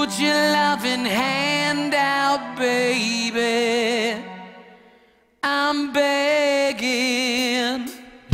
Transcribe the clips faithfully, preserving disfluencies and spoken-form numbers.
Put your loving hand out, baby. I'm begging.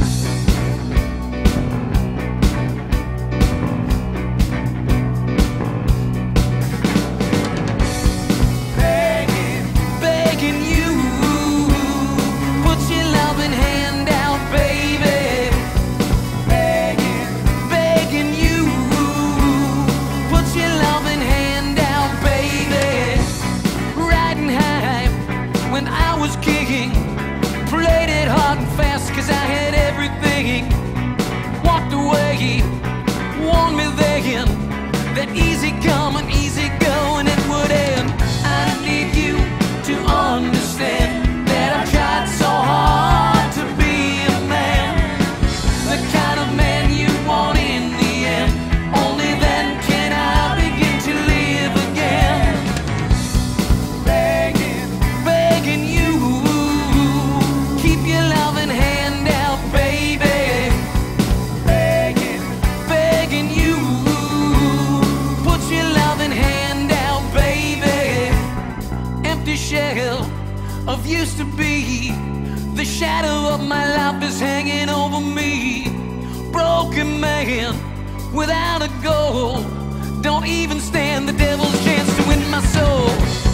Begging, begging you. Put your loving hand out, baby. Begging, begging you. Put your loving hand out, baby. Riding high when I was kicking, played it hard and fast cause I had everything. Walked away, warned me then that easy come and easy go and it would end. I need you to understand that I've tried so hard to be a man, the kind of man you want in the end. Only then can I begin to live again. Begging, begging you, keep your loving hand out, baby. Begging, begging you, put your loving hand out, baby. Empty shell of used to be, the shadow of my life is hanging over me. Broken man without a goal, don't even stand the devil's chance to win my soul.